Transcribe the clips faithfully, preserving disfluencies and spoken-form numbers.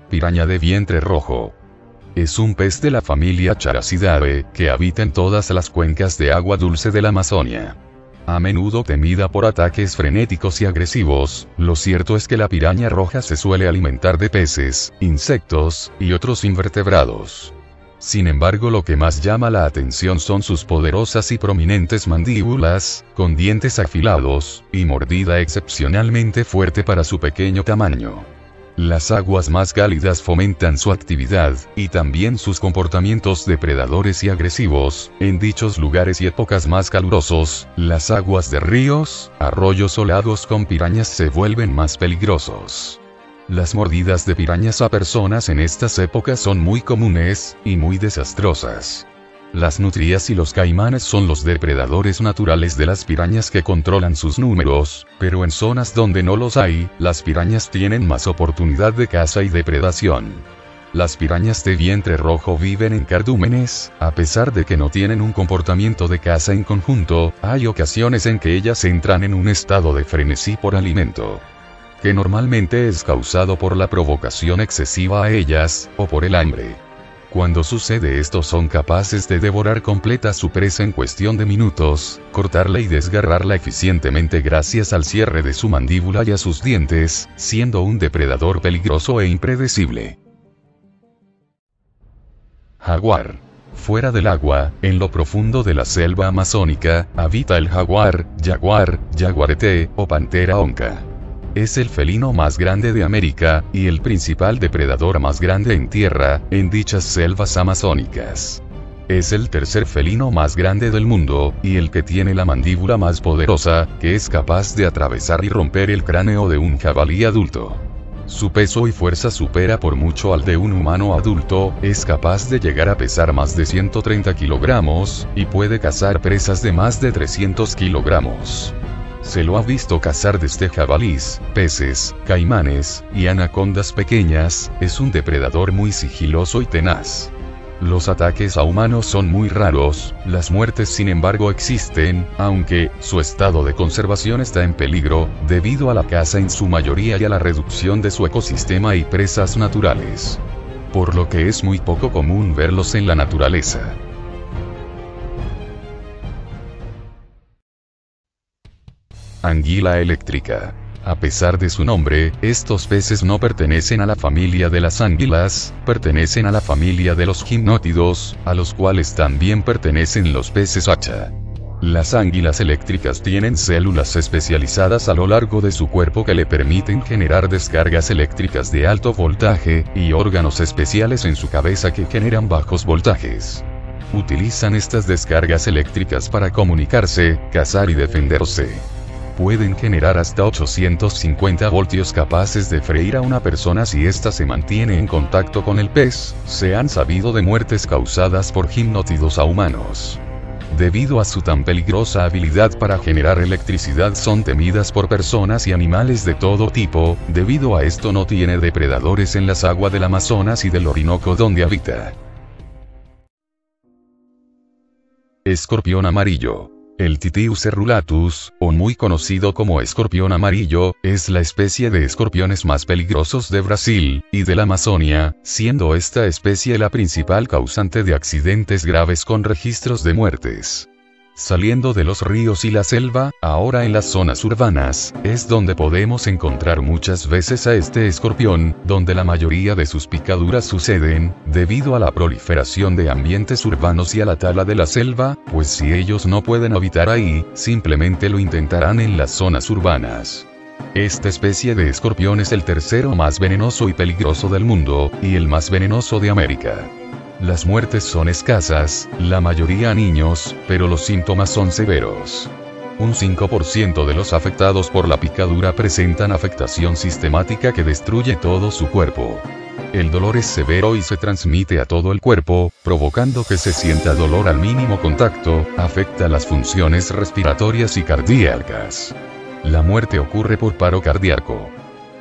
Piraña de vientre rojo. Es un pez de la familia Characidae, que habita en todas las cuencas de agua dulce de la Amazonia. A menudo temida por ataques frenéticos y agresivos, lo cierto es que la piraña roja se suele alimentar de peces, insectos, y otros invertebrados. Sin embargo, lo que más llama la atención son sus poderosas y prominentes mandíbulas, con dientes afilados, y mordida excepcionalmente fuerte para su pequeño tamaño. Las aguas más cálidas fomentan su actividad, y también sus comportamientos depredadores y agresivos. En dichos lugares y épocas más calurosos, las aguas de ríos, arroyos o lagos con pirañas se vuelven más peligrosos. Las mordidas de pirañas a personas en estas épocas son muy comunes, y muy desastrosas. Las nutrias y los caimanes son los depredadores naturales de las pirañas que controlan sus números, pero en zonas donde no los hay, las pirañas tienen más oportunidad de caza y depredación. Las pirañas de vientre rojo viven en cardúmenes, a pesar de que no tienen un comportamiento de caza en conjunto, hay ocasiones en que ellas entran en un estado de frenesí por alimento, que normalmente es causado por la provocación excesiva a ellas, o por el hambre. Cuando sucede esto son capaces de devorar completa su presa en cuestión de minutos, cortarla y desgarrarla eficientemente gracias al cierre de su mandíbula y a sus dientes, siendo un depredador peligroso e impredecible. Jaguar. Fuera del agua, en lo profundo de la selva amazónica, habita el jaguar, jaguar, jaguarete, o pantera onca. Es el felino más grande de América, y el principal depredador más grande en tierra, en dichas selvas amazónicas. Es el tercer felino más grande del mundo, y el que tiene la mandíbula más poderosa, que es capaz de atravesar y romper el cráneo de un jabalí adulto. Su peso y fuerza supera por mucho al de un humano adulto, es capaz de llegar a pesar más de ciento treinta kilogramos, y puede cazar presas de más de trescientos kilogramos. Se lo ha visto cazar desde jabalís, peces, caimanes, y anacondas pequeñas. Es un depredador muy sigiloso y tenaz. Los ataques a humanos son muy raros, las muertes sin embargo existen, aunque su estado de conservación está en peligro, debido a la caza en su mayoría y a la reducción de su ecosistema y presas naturales. Por lo que es muy poco común verlos en la naturaleza. Anguila eléctrica. A pesar de su nombre, estos peces no pertenecen a la familia de las anguilas, pertenecen a la familia de los gimnótidos, a los cuales también pertenecen los peces hacha. Las anguilas eléctricas tienen células especializadas a lo largo de su cuerpo que le permiten generar descargas eléctricas de alto voltaje, y órganos especiales en su cabeza que generan bajos voltajes. Utilizan estas descargas eléctricas para comunicarse, cazar y defenderse. Pueden generar hasta ochocientos cincuenta voltios capaces de freír a una persona si ésta se mantiene en contacto con el pez. Se han sabido de muertes causadas por gimnótidos a humanos. Debido a su tan peligrosa habilidad para generar electricidad son temidas por personas y animales de todo tipo. Debido a esto no tiene depredadores en las aguas del Amazonas y del Orinoco donde habita. Escorpión amarillo. El Titius cerulatus, o muy conocido como escorpión amarillo, es la especie de escorpiones más peligrosos de Brasil, y de la Amazonia, siendo esta especie la principal causante de accidentes graves con registros de muertes. Saliendo de los ríos y la selva, ahora en las zonas urbanas, es donde podemos encontrar muchas veces a este escorpión, donde la mayoría de sus picaduras suceden, debido a la proliferación de ambientes urbanos y a la tala de la selva, pues si ellos no pueden habitar ahí, simplemente lo intentarán en las zonas urbanas. Esta especie de escorpión es el tercero más venenoso y peligroso del mundo, y el más venenoso de América. Las muertes son escasas, la mayoría a niños, pero los síntomas son severos. Un cinco por ciento de los afectados por la picadura presentan afectación sistemática que destruye todo su cuerpo. El dolor es severo y se transmite a todo el cuerpo, provocando que se sienta dolor al mínimo contacto, afecta las funciones respiratorias y cardíacas. La muerte ocurre por paro cardíaco.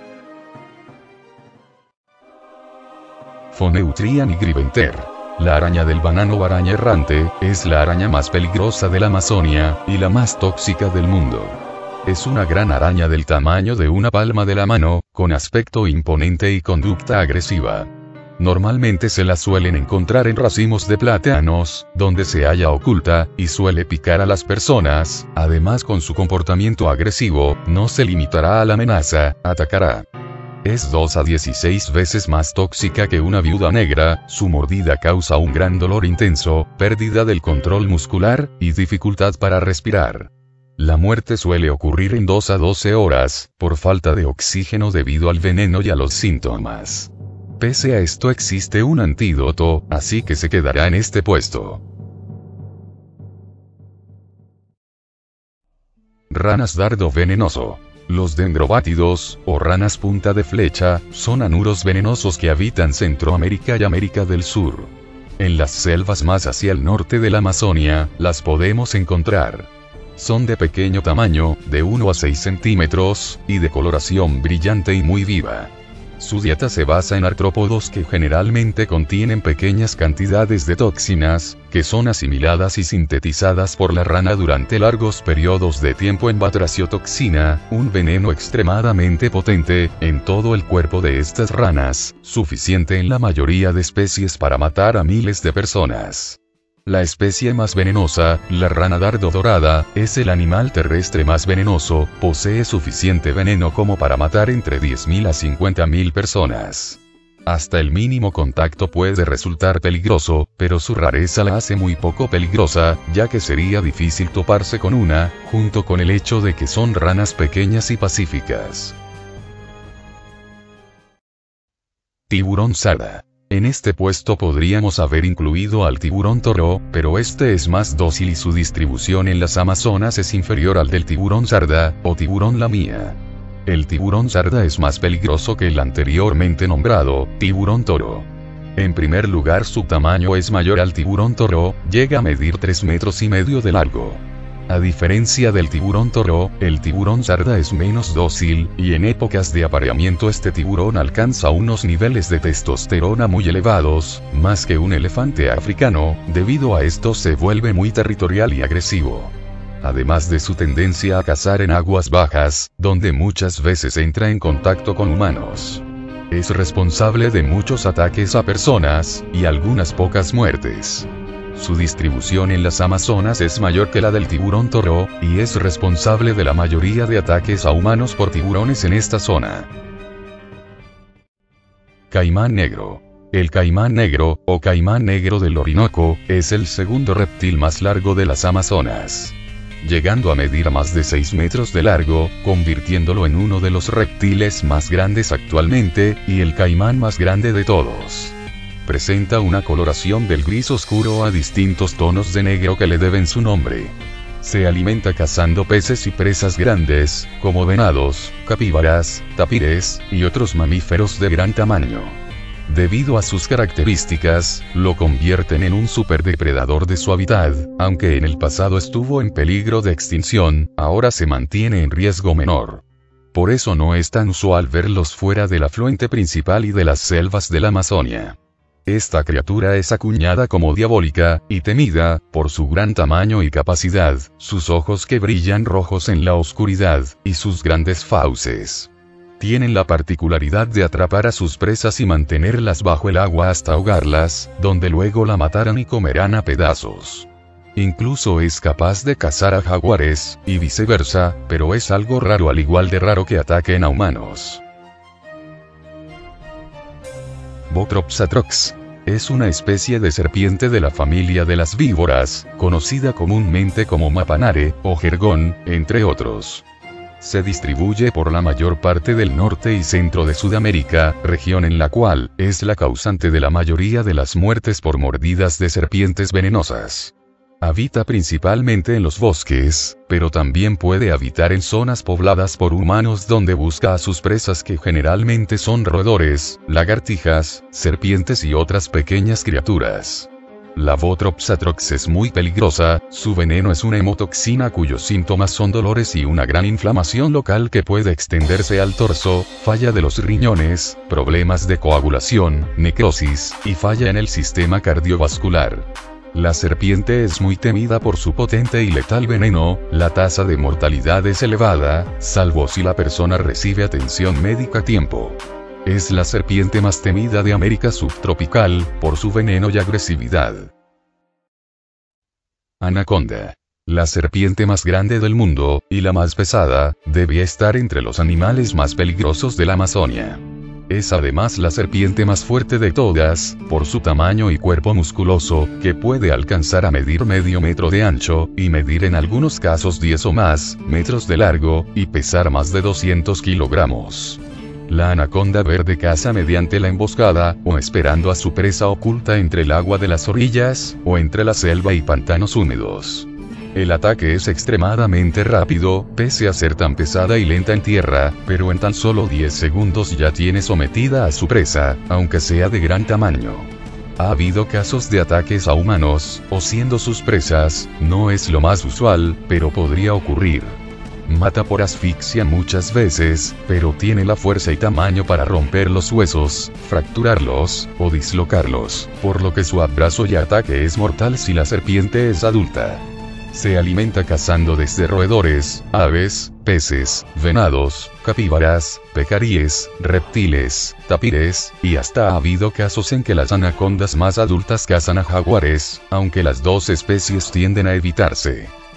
Phoneutria nigriventer. La araña del banano o araña errante, es la araña más peligrosa de la Amazonia, y la más tóxica del mundo. Es una gran araña del tamaño de una palma de la mano, con aspecto imponente y conducta agresiva. Normalmente se la suelen encontrar en racimos de plátanos, donde se halla oculta, y suele picar a las personas. Además, con su comportamiento agresivo, no se limitará a la amenaza, atacará. Es dos a dieciséis veces más tóxica que una viuda negra, su mordida causa un gran dolor intenso, pérdida del control muscular, y dificultad para respirar. La muerte suele ocurrir en dos a doce horas, por falta de oxígeno debido al veneno y a los síntomas. Pese a esto existe un antídoto, así que se quedará en este puesto. Ranas dardo venenoso. Los dendrobátidos, o ranas punta de flecha, son anuros venenosos que habitan Centroamérica y América del Sur. En las selvas más hacia el norte de la Amazonia, las podemos encontrar. Son de pequeño tamaño, de uno a seis centímetros, y de coloración brillante y muy viva. Su dieta se basa en artrópodos que generalmente contienen pequeñas cantidades de toxinas, que son asimiladas y sintetizadas por la rana durante largos periodos de tiempo en batraciotoxina, un veneno extremadamente potente, en todo el cuerpo de estas ranas, suficiente en la mayoría de especies para matar a miles de personas. La especie más venenosa, la rana dardo dorada, es el animal terrestre más venenoso, posee suficiente veneno como para matar entre diez mil a cincuenta mil personas. Hasta el mínimo contacto puede resultar peligroso, pero su rareza la hace muy poco peligrosa, ya que sería difícil toparse con una, junto con el hecho de que son ranas pequeñas y pacíficas. Tiburón sarda. En este puesto podríamos haber incluido al tiburón toro, pero este es más dócil y su distribución en las Amazonas es inferior al del tiburón sarda, o tiburón lamia. El tiburón sarda es más peligroso que el anteriormente nombrado, tiburón toro. En primer lugar, su tamaño es mayor al tiburón toro, llega a medir tres metros y medio de largo. A diferencia del tiburón toro, el tiburón sarda es menos dócil, y en épocas de apareamiento este tiburón alcanza unos niveles de testosterona muy elevados, más que un elefante africano. Debido a esto se vuelve muy territorial y agresivo. Además de su tendencia a cazar en aguas bajas, donde muchas veces entra en contacto con humanos. Es responsable de muchos ataques a personas, y algunas pocas muertes. Su distribución en las Amazonas es mayor que la del tiburón toro, y es responsable de la mayoría de ataques a humanos por tiburones en esta zona. Caimán negro. El caimán negro, o caimán negro del Orinoco, es el segundo reptil más largo de las Amazonas, llegando a medir más de seis metros de largo, convirtiéndolo en uno de los reptiles más grandes actualmente, y el caimán más grande de todos. Presenta una coloración del gris oscuro a distintos tonos de negro que le deben su nombre. Se alimenta cazando peces y presas grandes, como venados, capíbaras, tapires, y otros mamíferos de gran tamaño. Debido a sus características, lo convierten en un superdepredador de su hábitat, aunque en el pasado estuvo en peligro de extinción, ahora se mantiene en riesgo menor. Por eso no es tan usual verlos fuera del afluente principal y de las selvas de la Amazonia. Esta criatura es acuñada como diabólica, y temida, por su gran tamaño y capacidad, sus ojos que brillan rojos en la oscuridad, y sus grandes fauces. Tienen la particularidad de atrapar a sus presas y mantenerlas bajo el agua hasta ahogarlas, donde luego la matarán y comerán a pedazos. Incluso es capaz de cazar a jaguares, y viceversa, pero es algo raro, al igual de raro que ataquen a humanos. Bothrops atrox. Es una especie de serpiente de la familia de las víboras, conocida comúnmente como mapanare, o jergón, entre otros. Se distribuye por la mayor parte del norte y centro de Sudamérica, región en la cual es la causante de la mayoría de las muertes por mordidas de serpientes venenosas. Habita principalmente en los bosques, pero también puede habitar en zonas pobladas por humanos donde busca a sus presas, que generalmente son roedores, lagartijas, serpientes y otras pequeñas criaturas. La Bothrops atrox es muy peligrosa, su veneno es una hemotoxina cuyos síntomas son dolores y una gran inflamación local que puede extenderse al torso, falla de los riñones, problemas de coagulación, necrosis, y falla en el sistema cardiovascular. La serpiente es muy temida por su potente y letal veneno, la tasa de mortalidad es elevada, salvo si la persona recibe atención médica a tiempo. Es la serpiente más temida de América subtropical, por su veneno y agresividad. Anaconda. La serpiente más grande del mundo, y la más pesada, debe estar entre los animales más peligrosos de la Amazonia. Es además la serpiente más fuerte de todas, por su tamaño y cuerpo musculoso, que puede alcanzar a medir medio metro de ancho, y medir en algunos casos diez o más metros de largo, y pesar más de doscientos kilogramos. La anaconda verde caza mediante la emboscada, o esperando a su presa oculta entre el agua de las orillas, o entre la selva y pantanos húmedos. El ataque es extremadamente rápido, pese a ser tan pesada y lenta en tierra, pero en tan solo diez segundos ya tiene sometida a su presa, aunque sea de gran tamaño. Ha habido casos de ataques a humanos, o siendo sus presas, no es lo más usual, pero podría ocurrir. Mata por asfixia muchas veces, pero tiene la fuerza y tamaño para romper los huesos, fracturarlos, o dislocarlos, por lo que su abrazo y ataque es mortal si la serpiente es adulta. Se alimenta cazando desde roedores, aves, peces, venados, capíbaras, pecaríes, reptiles, tapires, y hasta ha habido casos en que las anacondas más adultas cazan a jaguares, aunque las dos especies tienden a evitarse.